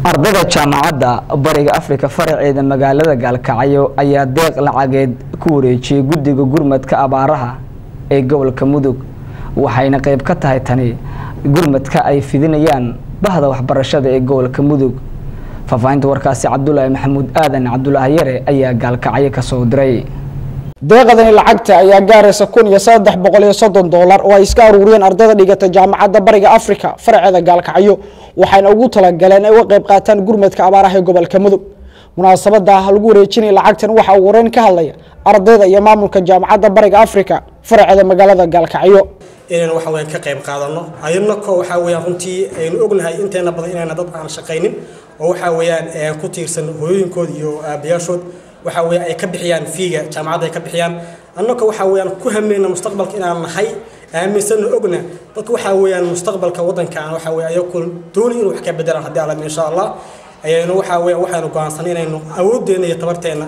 ardayda jaamacadda bariga Afrika faraceeda magaalada Gaalkacyo ayaa deeq lacageed ku wareejiyay guddiga gurmadka abaaraha ee gobolka Mudug waxayna qayb ka tahay tani gurmadka ay fidinayaan bahda waxbarashada ee gobolka Mudug faafaynta warkaasi Cabdullaahi Maxamuud Aadan Cabdullaahi Yare ayaa Gaalkacyo ka soo diray deeqadan lacagta ayaa gaaraysa $1330 oo ay iska ururiyeen ardayda dhigata jaamacadda bariga Afrika faraceeda Gaalkacyo waxayna ugu talagaleen ay uga qayb qaataan gurmadka abaaraha ee gobolka Mudug munaasabada lagu wareejinay lacagtan waxa uu wareen ka hadlaya ardayda iyo maamulka jaamacadda bariga Afrika faraceeda magaalada Gaalkacyo inaan waxa weyn ka qayb qaadano ayna ko waxa weeyaan runtii aynu ognahay inteena badan inaan dad aan shaqeynin oo waxa weeyaan ku tiirsan hooyooyinkooda iyo aabayaashood waxa weey ay ka bixiyaan fiiga jaamacadda ay ka bixiyaan annaka waxa weeyaan ku hameeyna mustaqbalka inaan nahay aaminsan ogna dadku waxa weeyaan mustaqbalka wadanka waxa weey ay ku doonayeen wax ka bedelaan hadii alla insha Allah ayayna waxa weey waxaanu go'aansanayno awoodeena iyo tabarteena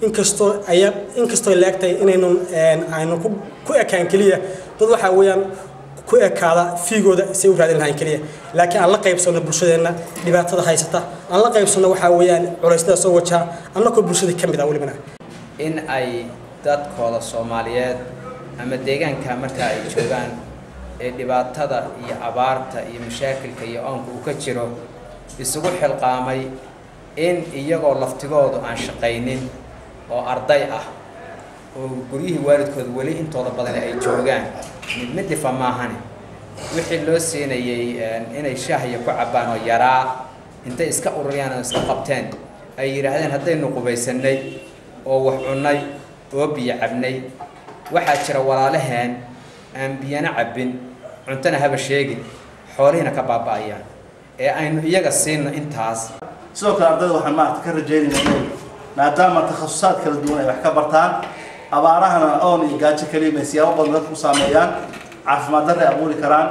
inkastoo laagtay inaynu aynu ku ekaan kaliya dad waxa weeyaan ku ekaada fiigooda si uu raadin lahayn kaliya laakiin aan la qaybsano bulshadeena dhibaatada haysata aan la qaybsano waxa weeyaan culeysada soo wajaha annaka bulshada kamid ah waliba in ay dadkooda Soomaaliyeed ama deegaanka marka ay joogaan ee dhibaatada iyo abaarta iyo mashaakilka iyo oonka uu ka jiro isugu xilqaamay in iyagoo laftigoodu aan shaqaynin oo arday ah oo guriyihii waalidkooda wali intooda badan ay joogaan mid fahmaahani wixii loo siinayay inay shaahiyo ku cabaan oo yaraa inta iska ururiyaan oo iska qabteen ay yiraahdeen hadaynu qubaysanay oo wax cunay oo biyo cabnay waxa jira walaalaheen aan biyana cabin cuntana haba sheegin xoolihina ka baaba'ayaan ee aynu iyaga siino intaas sidoo kale ardayda waxaan maanta ka rajaynaynaa maadaama takhasusaad kala duwan ay wax ka bartaan abaarahana oon iyo gaajo kaliya siyaabo badan dadku ku saameeyaan caafimaad darro ay abuuri karaan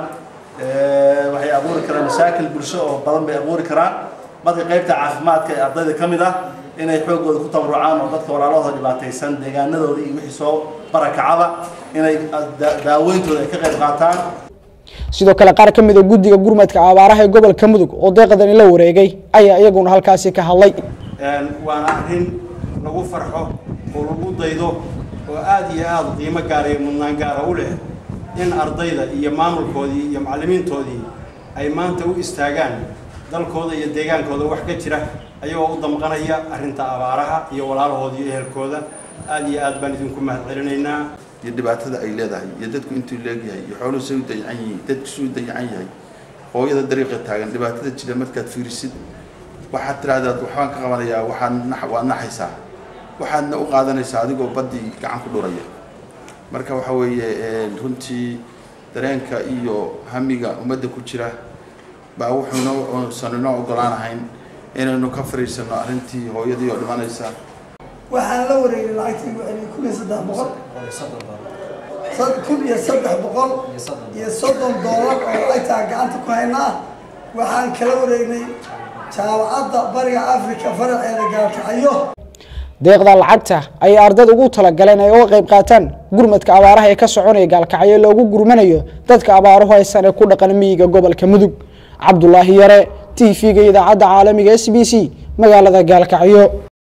waxay abuuri karaan mashaakil bulsho oo badan bay abuuri karaan marka qaybta caafimaadka ee ardayda kamid ah inay xoogooda ku tabarucaan oo dadka walaalahooda dhibaataysan deegaanadooda iyo wixii soo barakacaba inay daaweyntooda ay ka qayb qaataan sidoo kale qaar kamid ah guddiga gurmadka abaaraha ee gobolka Mudug oo deeqadan la wareegay ayaa iyaguna halkaasi ka hadlay waana arrin lagu farxo oo lagu daydo oo aad iyo aad qiimo gaar ah mudnaan gaar ah u leh in ardayda iyo maamulkoodii iyo macallimiintoodii ay maanta u istaagaan dalkooda iyo deegaankooda wax ka jira ayagoo u damqanaya arrinta abaaraha iyo walaalahoodii iyo ehelkooda aad iyo aad baan idinku mahadcelinaynaa iyo dhibaatada ay leedahay iyo dadku intuu leeyahay iyo xooluhu soo dayacan yihiin dadku soo dayacan yahay hooyada dariiqa taagan dhibaatada jira markaad fiirisid waxaad tiraahdaa waxaan ka qabanayaa waxaan naxaysaa waxaadna u qaadanaysaa adigoo badii gacan ku dhuraya marka waxa weeye runtii dareenka iyo hamiga ummadda ku jira baa wuxuu sanino ogolaanahayn inaynu ka fariisano arrintii hooyadii oo dhimanaysa waxaan la wareegay lacagtii $1330 iyo $30 oo lacagta gacanta ku haynaa waxaan kala wareegnay jaamacadda bariga Afrika faraceeda Gaalkacyo deeqda lacagta ay ardayda ugu talagaleen ay uga qayb qaataan gurmadka abaaraha ee ka soconaya Gaalkacyo loogu gurmanayo dadka abaaruhu haysan ee ku dhaqan miyiga gobolka Mudug Cabdullaahi Yare TV-ga idaacadda caalamiga SBC magaalada Gaalkacyo